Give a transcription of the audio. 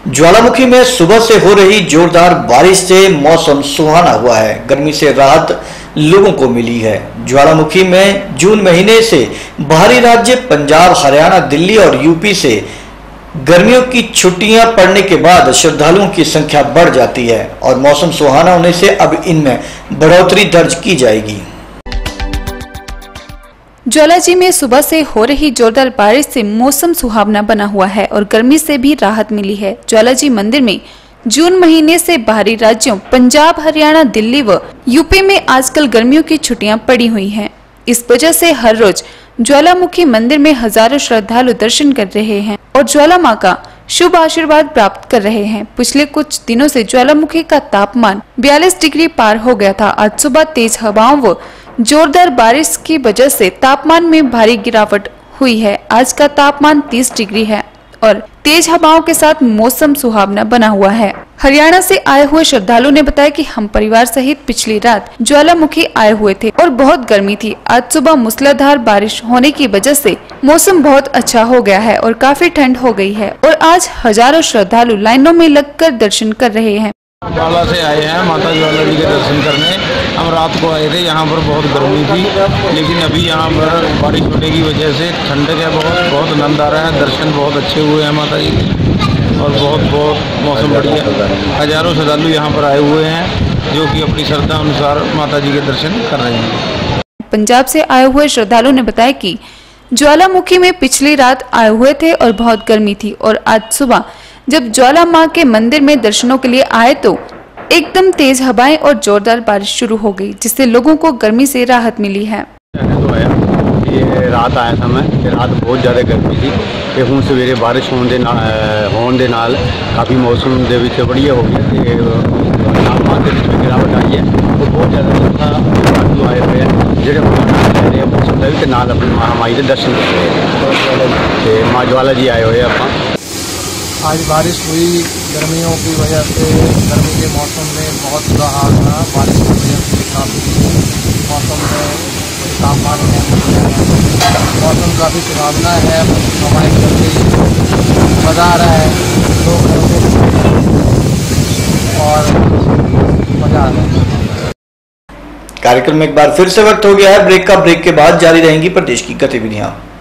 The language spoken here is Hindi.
ज्वालामुखी में सुबह से हो रही जोरदार बारिश से मौसम सुहाना हुआ है। गर्मी से राहत लोगों को मिली है। ज्वालामुखी में जून महीने से बाहरी राज्य पंजाब, हरियाणा, दिल्ली और यूपी से गर्मियों की छुट्टियां पड़ने के बाद श्रद्धालुओं की संख्या बढ़ जाती है और मौसम सुहाना होने से अब इनमें बढ़ोतरी दर्ज की जाएगी। ज्वालाजी में सुबह से हो रही जोरदार बारिश से मौसम सुहावना बना हुआ है और गर्मी से भी राहत मिली है। ज्वालाजी मंदिर में जून महीने से बाहरी राज्यों पंजाब, हरियाणा, दिल्ली व यूपी में आजकल गर्मियों की छुट्टियां पड़ी हुई हैं। इस वजह से हर रोज ज्वालामुखी मंदिर में हजारों श्रद्धालु दर्शन कर रहे हैं और ज्वाला मां का शुभ आशीर्वाद प्राप्त कर रहे हैं। पिछले कुछ दिनों से ज्वालामुखी का तापमान 42 डिग्री पार हो गया था। आज सुबह तेज हवाओं व जोरदार बारिश की वजह से तापमान में भारी गिरावट हुई है। आज का तापमान 30 डिग्री है और तेज हवाओं के साथ मौसम सुहावना बना हुआ है। हरियाणा से आए हुए श्रद्धालु ने बताया कि हम परिवार सहित पिछली रात ज्वालामुखी आए हुए थे और बहुत गर्मी थी। आज सुबह मूसलाधार बारिश होने की वजह से मौसम बहुत अच्छा हो गया है और काफी ठंड हो गई है और आज हजारों श्रद्धालु लाइनों में लगकर दर्शन कर रहे हैं। ज्वाला से आए हैं माता ज्वाला जी के दर्शन करने। हम रात को आए थे, यहाँ पर बहुत गर्मी थी, लेकिन अभी यहाँ पर बारिश होने की वजह से ठंडक है, बहुत आनंद आ रहा है। दर्शन बहुत अच्छे हुए हैं माता जी के और बहुत मौसम बढ़िया। हजारों श्रद्धालु यहाँ पर आए हुए हैं जो कि अपनी श्रद्धा अनुसार माता जी के दर्शन कर रहे हैं। पंजाब से आए हुए श्रद्धालु ने बताया कि ज्वालामुखी में पिछली रात आए हुए थे और बहुत गर्मी थी और आज सुबह जब ज्वाला मां के मंदिर में दर्शनों के लिए आए तो एकदम तेज हवाएं और जोरदार बारिश शुरू हो गई, जिससे लोगों को गर्मी से राहत मिली है। तो ये रात आया था मैं, रात बहुत ज़्यादा गर्मी थी ਤੇ ਹੁਣ ਸਵੇਰੇ ਬਾਰਿਸ਼ ਹੋਣ ਦੇ ਨਾਲ ਕਾਫੀ ਮੌਸਮ ਦੇ ਵਿੱਚ बढ़िया हो गया ਤੇ ਤਾਪਮਾਨ ਦੇ ਵਿੱਚ ਗਿਰਾਵਟ ਆਈ ਹੈ। ਉਹ ਬਹੁਤ ਜ਼ਿਆਦਾ ਲੋਕ ਆਏ ਹੋਏ ਆ ਜਿਹੜੇ ਲੈ ਰਹੇ ਮੌਸਮ ਦਾ ਵੀ ਤੇ ਨਾਲ ਆਪਣੀ ਮਹਾਮਾਈ ਦੇ ਦਰਸ਼ਨ ਕਰ ਰਹੇ ਤੇ ਮਾਂ ज्वाला जी आए हुए ਆਪਾਂ। आज बारिश हुई, गर्मियों की वजह से गर्मी के मौसम में बहुत बुरा हाल रहा। बारिश की वजह से काफ़ी मौसम में तापमान है, मौसम काफ़ी सुहावना है, हवाएं चलती मज़ा आ रहा है, लोग और मज़ा आ रहा है। कार्यक्रम में एक बार फिर से वक्त हो गया है ब्रेक का। ब्रेक के बाद जारी रहेंगी प्रदेश की गतिविधियां।